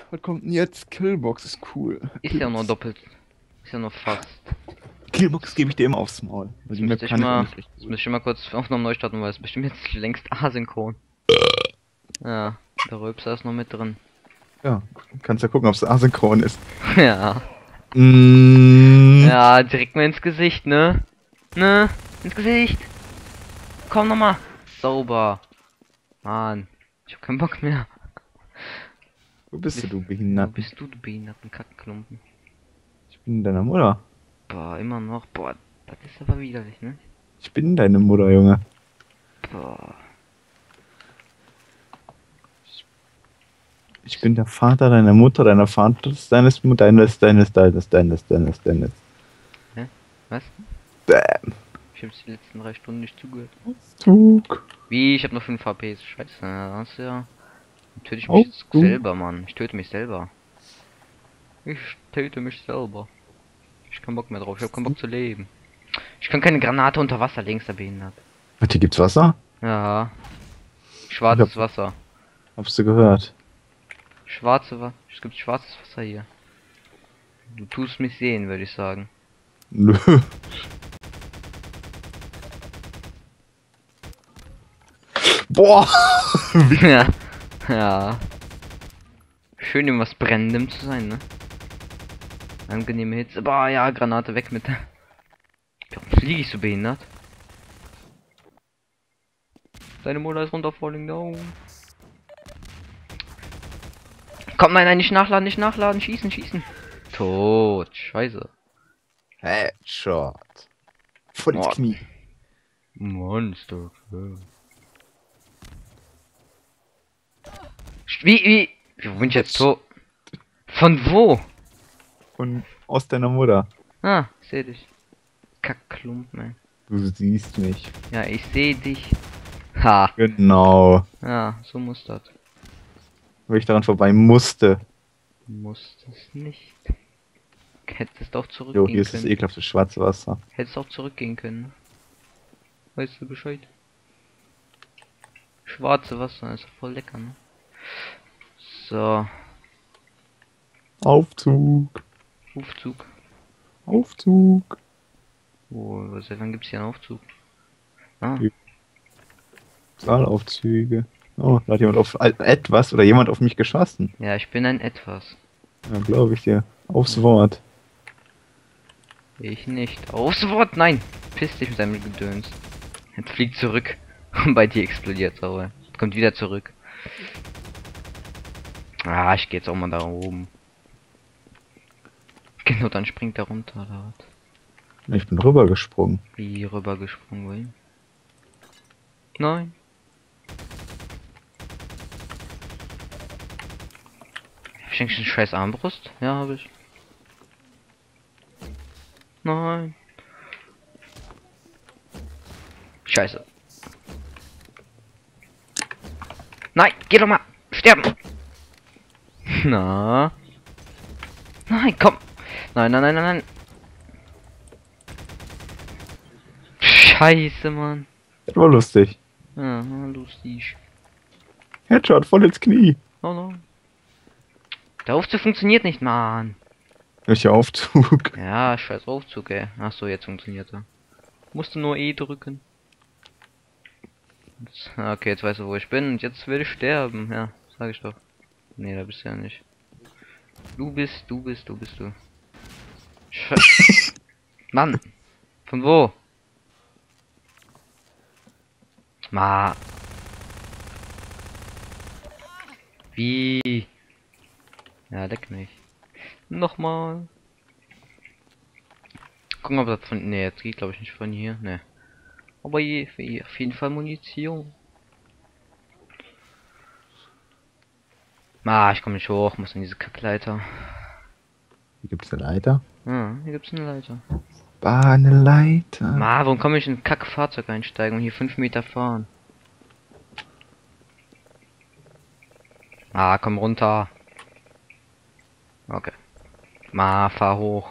Was kommt denn jetzt? Killbox ist cool. Ist ja nur doppelt. Ist ja nur fast. Killbox gebe ich dir immer aufs Maul. Weil Jetzt die Map müsste ich kann ich auch mal, nicht richtig jetzt gut. müsste ich mal kurz Aufnahmen neu starten, weil es bestimmt jetzt längst asynchron. Ja, der Rülpser ist noch mit drin. Ja, kannst ja gucken, ob es asynchron ist. Ja. Mm. Ja, direkt mal ins Gesicht, ne? Ne? Ins Gesicht. Komm nochmal. Sauber. Mann. Ich hab keinen Bock mehr. Wo bist du, du Wo Behinderten? bist du behinderten Kackklumpen? Ich bin deine Mutter. Boah, immer noch. Boah, das ist aber widerlich, ne? Ich bin deine Mutter, Junge. Boah. Ich bin der Vater deiner Mutter, deiner Vaters, deines. Hä? Was? Bäm. Ich hab die letzten 3 Stunden nicht zugehört. Zug. Wie? Ich hab noch 5 HP. Scheiße, da hast du ja. Dann töte ich Oh, mich jetzt selber, Mann. Ich töte mich selber. Ich töte mich selber. Ich hab keinen Bock mehr drauf. Ich hab keinen Bock zu leben. Ich kann keine Granate unter Wasser legen, ist er behindert. Was, hier gibt's Wasser? Ja. Schwarzes Wasser. Habst du gehört? Schwarze Wasser. Es gibt schwarzes Wasser hier. Du tust mich sehen, würde ich sagen. Nö. Boah! Ja. Ja. Schön, in was Brennendem zu sein, ne? Angenehme Hitze. Boah, ja, Granate weg mit der. Warum fliege ich so behindert? Deine Mutter ist runter, falling down. Komm, nein, nein, nicht nachladen, nicht nachladen, schießen, schießen. Tot, scheiße. Headshot. Voll ins Oh. Knie. Monster. Wie? Wie bin ich jetzt tot? Von wo? Und aus deiner Mutter. Ah, ich seh dich. Kackklumpen, ey. Du siehst mich. Ja, ich seh dich. Ha. Genau. Ja, so muss das. Weil ich daran vorbei musste. Muss das nicht. Hättest auch Jo, zurückgehen hier ist das können. ekelhafte schwarze Wasser. Hättest auch zurückgehen können. Weißt du Bescheid? Schwarze Wasser ist voll lecker, ne? So, Aufzug. Aufzug. Aufzug. Oh, seit wann gibt's hier einen Aufzug? Ah, Saalaufzüge. Oh, da hat jemand auf etwas oder jemand auf mich geschossen. ja, ich bin ein Etwas. Ja, glaube ich dir. Aufs Wort. Ich nicht. Aufs Wort, nein! Piss dich mit deinem Gedöns. Jetzt fliegt zurück. Und bei dir explodiert sauer. Kommt wieder zurück. Ah, ich gehe jetzt auch mal da oben. Genau, dann springt er runter. Da. Ich bin rübergesprungen. Wie rübergesprungen, wohin? Nein. Hab ich eigentlich eine scheiß Armbrust? Ja, habe ich. Nein. Scheiße. Nein, geh doch mal. Sterben. Na. Nein, komm. Nein, nein, nein, nein, nein. Scheiße, Mann. Das war lustig. Ja, lustig. Headshot voll ins Knie. Oh no. Der Aufzug funktioniert nicht, Mann. Welcher Aufzug? Ja, scheiß Aufzug, ey. Ach so, jetzt funktioniert er. Musste nur E drücken. Jetzt, okay, jetzt weißt du, wo ich bin. Und jetzt will ich sterben. Ja, sag ich doch. Nee, da bist du ja nicht. Du bist. Mann. Von wo? Ma. Wie? Ja, leck mich. Nochmal. Gucken, ob das von. Ne, jetzt geht glaube ich nicht von hier. Ne. Aber auf jeden Fall Munition. Ah, ich komme nicht hoch, muss in diese Kackleiter. Hier gibt's eine Leiter. Ah, hier gibt's eine Leiter. Eine Leiter. Ma, warum komme ich in ein Kackfahrzeug einsteigen und hier 5 Meter fahren? Ah, komm runter. Okay. Ma, fahr hoch.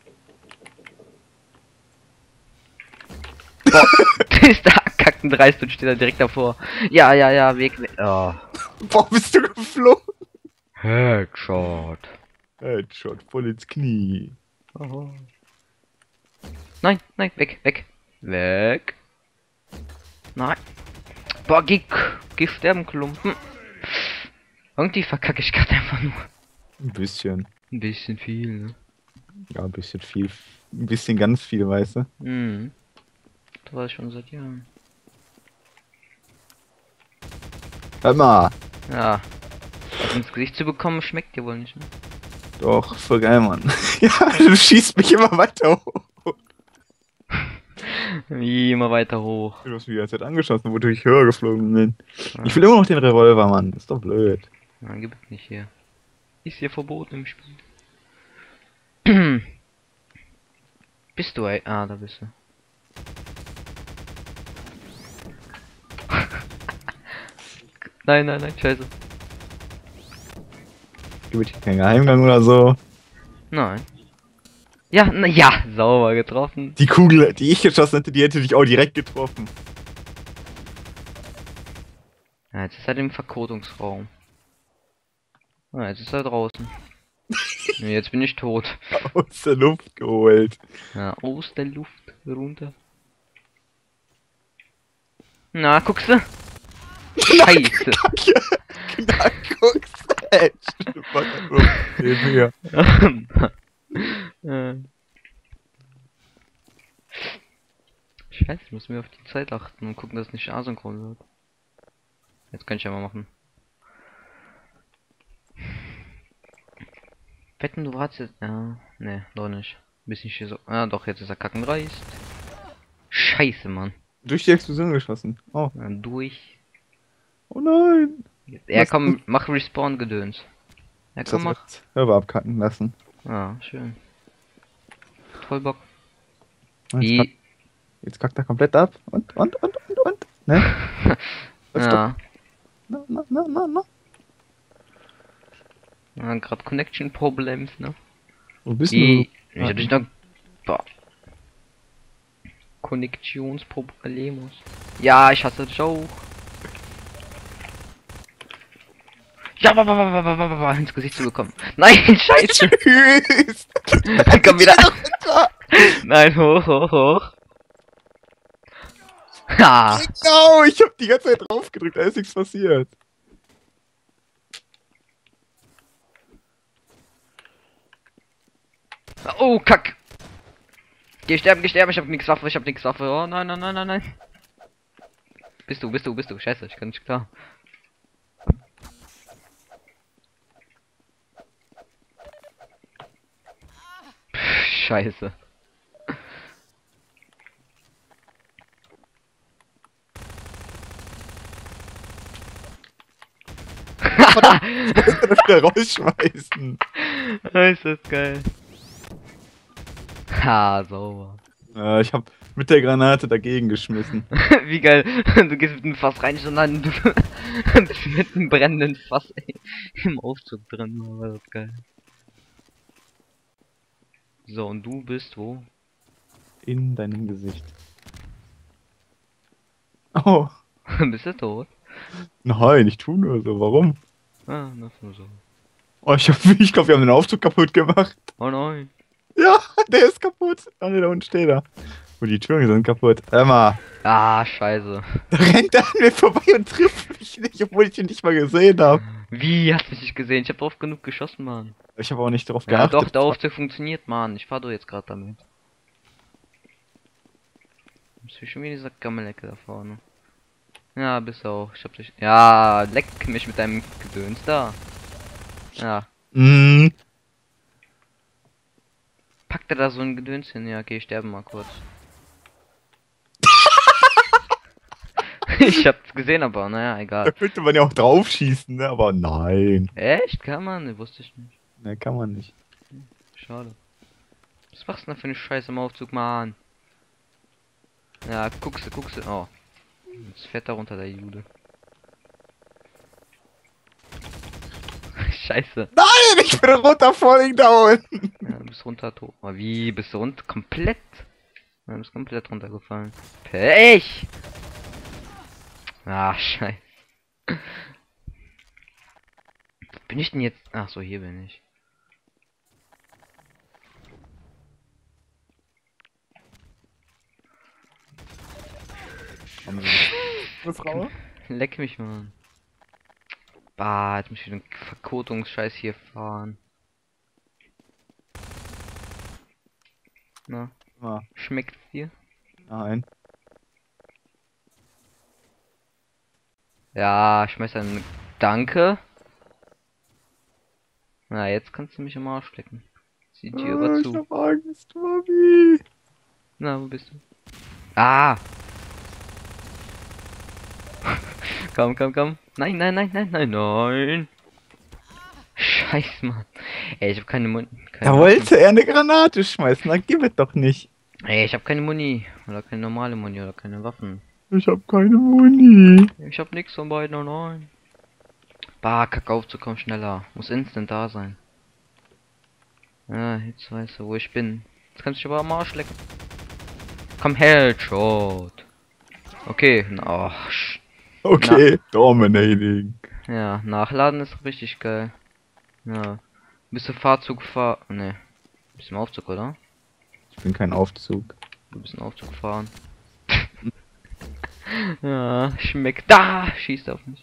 Boah, ist da kacken dreist und steht da direkt davor. Ja, Weg. Oh. Boah, bist du geflogen? Headshot. Headshot voll ins Knie. Oh. Nein, nein, weg, weg. Weg. Nein. Boah, geh sterben, Klumpen. Irgendwie verkacke ich gerade einfach nur. Ein bisschen. Ein bisschen viel, ne? Ja, ein bisschen viel. Ein bisschen ganz viel, weißt du? Mhm. Das war ich schon seit Jahren. Hör mal. Ja. Also ins Gesicht zu bekommen, schmeckt dir wohl nicht, ne? Doch, voll geil, Mann. Ja, du schießt mich immer weiter hoch. Wie immer weiter hoch. Du hast mich die ganze Zeit angeschossen, wodurch ich höher geflogen bin. Ja. Ich will immer noch den Revolver, Mann. Ist doch blöd. Nein, gibt es nicht hier. Ist hier verboten im Spiel. Bist du, ey? Ah, da bist du. Nein, nein, nein, scheiße. Gibt hier keinen Geheimgang oder so. Nein. Ja, na ja, sauber getroffen. Die Kugel, die ich geschossen hätte, die hätte dich auch direkt getroffen. Ja, jetzt ist er im Verkotungsraum. Ah, jetzt ist er draußen. Nee, jetzt bin ich tot. Aus der Luft geholt. Ja, aus der Luft runter. Na, guckst du? Scheiße. Na, guck's. Ey, neben mir. Scheiße, ich muss mir auf die Zeit achten und gucken, dass es nicht asynchron wird. Jetzt kann ich ja mal machen. Wetten, du warst jetzt. Ja, ne, doch nicht. Bisschen hier so. Ah, doch, jetzt ist er kackenreist. Scheiße, Mann. Durch die Explosion geschossen. Oh. Ja, durch. Oh nein. Ja, Was komm, mach Respawn-Gedöns. Ja, komm, mach. Server abkacken lassen. Ah, schön. Voll Bock. Jetzt, jetzt kackt er komplett ab. Und. Ne? Ja. Na. Ja, gerade Connection Problems, ne? Wo bist Ich du? hab dich noch. Boah. Konnektionsproblemos. Ja, ich hasse dich auch. Ja, ins Gesicht zu bekommen. Nein, scheiße. Tschüss. Komm wieder. Nein, hoch. Ha. Genau, ich hab die ganze Zeit drauf gedrückt, da ist nichts passiert. Oh, kack. Geh sterben, ich hab nix Waffe, Oh, nein. Bist du. Scheiße, ich kann nicht klar. Scheiße. Das wieder rausschmeißen. Ist das geil. Ha, sauber. Ich hab mit der Granate dagegen geschmissen. Wie geil. Du gehst mit dem Fass rein, sondern du bist mit einem brennenden Fass im Aufzug drin. War das geil. So, und du bist wo? In deinem Gesicht. Oh. Bist du tot? Nein, ich tu nur so. Warum? Ah, das nur so. Oh, ich glaube, wir haben den Aufzug kaputt gemacht. Oh nein. Ja, der ist kaputt. Oh ne, da unten steht er. Und die Türen sind kaputt. Emma. Ah, scheiße. Da rennt er an mir vorbei und trifft mich nicht, obwohl ich ihn nicht mal gesehen habe. Wie? Hast du mich nicht gesehen? Ich hab drauf genug geschossen, Mann. Ich habe auch nicht darauf Ja, geachtet. doch, der Aufzug funktioniert, Mann. Ich fahr doch jetzt gerade damit. Bist du schon wieder dieser Gammelecke da vorne? Ja, bist du auch. Ich hab dich. Ja, leck mich mit deinem Gedöns da. Ja. Mhm. Packt er da so ein Gedöns hin? Ja, okay, ich sterbe mal kurz. Ich hab's gesehen, aber naja, Da egal. könnte man ja auch drauf schießen, ne? Aber nein. Echt? Kann man? Ne, wusste ich nicht. Ne, kann man nicht. Schade. Was machst du denn für eine Scheiße im Aufzug, Mann? Ja, guckst du. Oh. Jetzt fährt da runter, der Jude. Scheiße. Nein, ich bin runter falling down. Ja, du bist runter tot. Oh, wie? Bist du runter? Komplett? Ja, du bist komplett runtergefallen. Pech! Ah, scheiße. Bin ich denn jetzt? Ach so, hier bin ich. Eine Frau? Leck mich, Mann. Bah, jetzt muss ich wieder den Verkotungsscheiß hier fahren. Na, Ah, schmeckt's dir? nein. Ja, schmeiß ein Danke. Na, jetzt kannst du mich am Arsch lecken. Zieh die Tür aber Ich zu. hab Angst, Mami. Na, wo bist du? Ah! Komm, komm, komm. Nein, nein, nein, nein, nein, nein. Scheiß, Mann. Ey, ich hab keine Muni. Da wollte er eine Granate schmeißen, dann gib es doch nicht. Ey, ich hab keine Muni. Oder keine normale Muni oder keine Waffen. Ich hab keine Muni. Ich hab nix von beiden, oh nein. Bah, kack auf, zu kommen schneller. Muss instant da sein. Ja, jetzt weißt du, wo ich bin. Jetzt kannst du dich aber am Arsch lecken. Komm, Headshot. Okay, na, Okay, dominating. ja, nachladen ist richtig geil. Ja. Bist du Fahrzeug Ne. Bist du im Aufzug, oder? Ich bin kein Aufzug. Du bist im Aufzug fahren. Ja, schmeckt. Da! Schießt auf mich.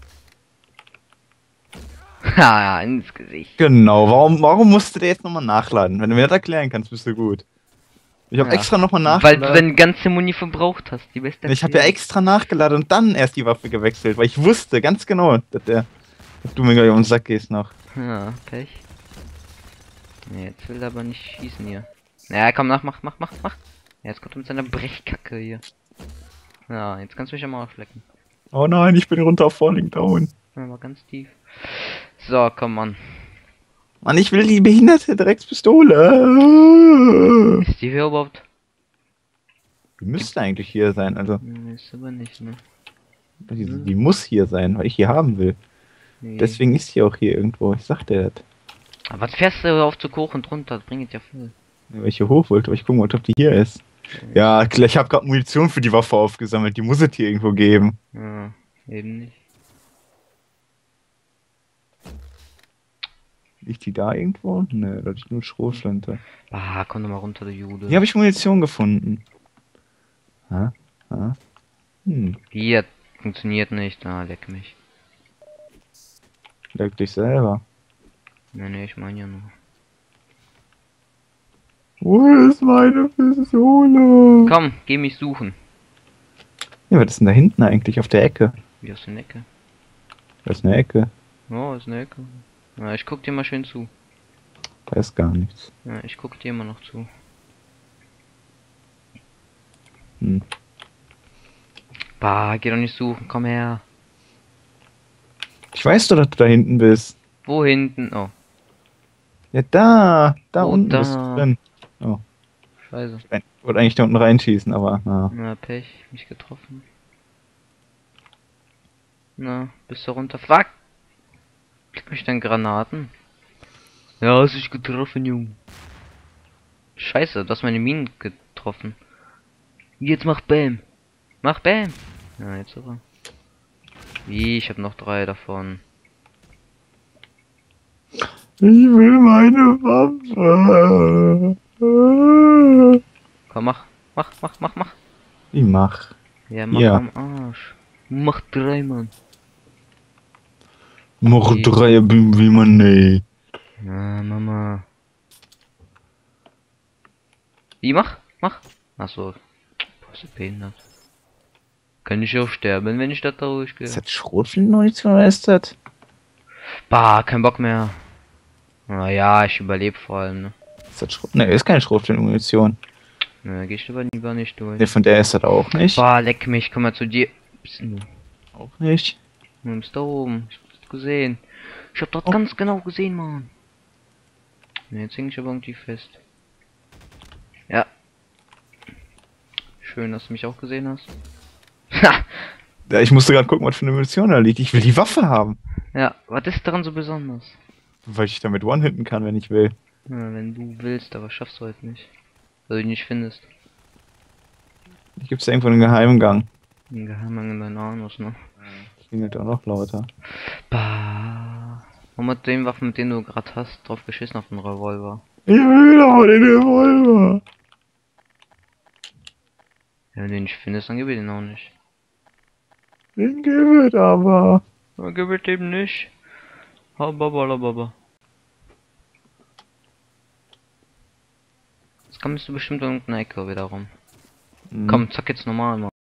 Ha, ins Gesicht. Genau, warum musst du der jetzt nochmal nachladen? Wenn du mir das erklären kannst, bist du gut. Ich habe Ja. extra nochmal Weil du nachgeladen. deine ganze Muni verbraucht hast. Die beste. Ich habe ja extra nachgeladen und dann erst die Waffe gewechselt, weil ich wusste ganz genau, dass du mir gleich um den Sack gehst noch. Ja, Pech. Nee, jetzt will er aber nicht schießen hier. Ja, komm, mach. Ja, jetzt kommt er mit seiner Brechkacke hier. Ja, jetzt kannst du mich am Arsch lecken. Oh nein, ich bin runter auf Falling Down. Ja, mal ganz tief. So, komm, Mann. Mann, ich will die behinderte Dreckspistole. Ist die hier überhaupt? Die müsste eigentlich hier sein, also Nee, ist aber nicht, ne? die muss hier sein, weil ich hier haben will. Nee. Deswegen ist die auch hier irgendwo, ich sagte das. Aber was fährst du auf zu hoch und runter? Das bringt ja voll. Weil ich hier hoch wollte, aber ich gucken wollte, ob die hier ist. Ja, klar, ich habe gerade Munition für die Waffe aufgesammelt, die muss es hier irgendwo geben. Ja, eben nicht. Liegt die da irgendwo? Ne, da ist nur Schrotflinte. Ah, komm doch mal runter, du Jude. Hier habe ich Munition gefunden. Ha? Hier funktioniert nicht. Ah, leck mich. Leck dich selber. Nee, ich meine ja nur. Wo ist meine Pistole? Komm, geh mich suchen. Ja, was ist denn da hinten eigentlich auf der Ecke? Wie aus der Ecke. Da ist eine Ecke. Oh, ist eine Ecke. Ja, ich guck dir mal schön zu. Da ist gar nichts. Ja, ich guck dir immer noch zu. Hm. Bah, geh doch nicht suchen, komm her. Ich weiß doch, dass du da hinten bist. Wo hinten? Oh, Ja, da Oh, unten da. bist du drin. Oh, scheiße. ich wollte eigentlich da unten reinschießen, aber na. Na, Pech, mich getroffen. Na, bist du runter? Fuck! Krieg mich denn Granaten? Ja, hast dich getroffen, Junge. Scheiße, du hast meine Minen getroffen. Jetzt mach Bam. Mach Bam. Ja, jetzt aber. Wie, ich habe noch 3 davon. Ich will meine Waffe. Komm, mach. Ich mach. Ja, mach Ja. am Arsch. Mach 3, Mann. Mach Okay. 3, wie man nicht. Na, Mama. Wie, mach. Achso. Boah, ist das behindert. Kann ich auch sterben, wenn ich das da durchgehe. Ist das Schrotflintenmunition oder ist das? Bah, kein Bock mehr. Naja, ich überlebe vor allem, ne? Ist das Schrot? Ne, ist keine Schrotflintenmunition. Na, geh ich lieber nicht durch. Ne, von der ist das auch nicht. Bah, leck mich, komm mal zu dir. Bist du? Auch nicht. Du bist da oben. Ich hab das gesehen. Ich hab dort ganz genau gesehen, Mann. Ne, jetzt häng ich aber irgendwie fest. Ja. Schön, dass du mich auch gesehen hast. Ha! Ja, ich musste gerade gucken, was für eine Munition da liegt. Ich will die Waffe haben. Ja, was ist daran so besonders? Weil ich damit one-hitten kann, wenn ich will. Ja, wenn du willst, aber schaffst du halt nicht. Weil du ihn nicht findest. Hier gibt's da irgendwo einen Geheimgang. Ein Geheimgang in deinen Anus, ne? Klingelt auch noch lauter. Bah. Und mit den Waffen, mit denen du gerade hast, drauf geschissen auf den Revolver. Ich will aber den Revolver. Ja, wenn du ihn nicht findest, dann gib ich den auch nicht. Den gibt es aber. Dann gib ich dem nicht. Hababababa. Das kommst du bestimmt in irgendeiner Ecke wieder rum. Komm, zack jetzt normal mal.